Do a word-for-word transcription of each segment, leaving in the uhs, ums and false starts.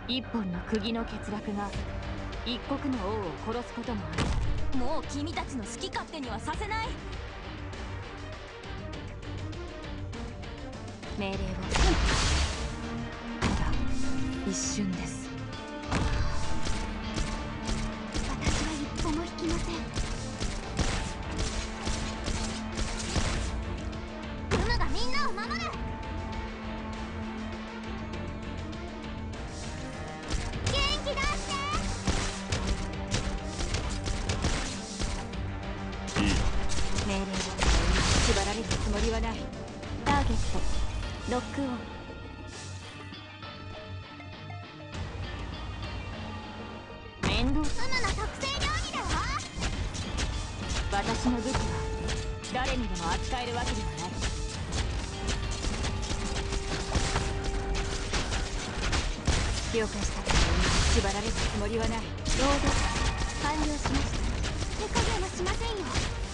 一本の釘の欠落が一国の王を殺すこともある。 もう君たちの好き勝手にはさせない。 命令を、ただ一瞬です。 私は一歩も引きません。グムがみんなを守る。元気出して。 いい命令を、縛られるつもりはない。ターゲットロックオン。面倒。 ツムの特製料理だわ。 私の武器は誰にでも扱えるわけではない。了解した。縛られるつもりはない。ロード完了しました。 手加減はしませんよ。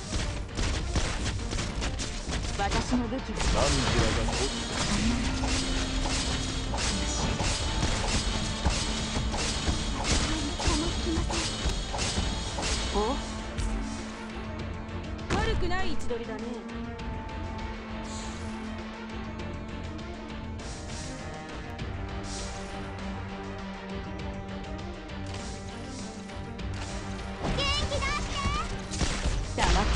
私の武器は何時らがこお悪くない位置取りだね。 元気出して。 黙って。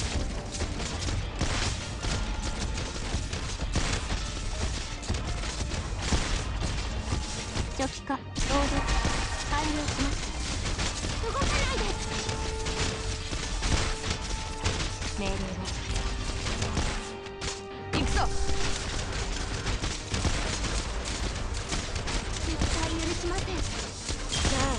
初期化ロード完了しました。 動かないで。 命令を。行くぞ。 絶対許しません。 じゃあ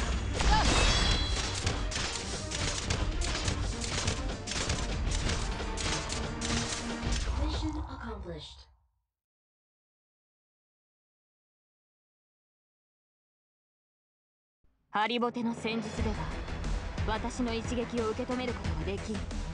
ハリボテの戦術では私の一撃を受け止めることができん。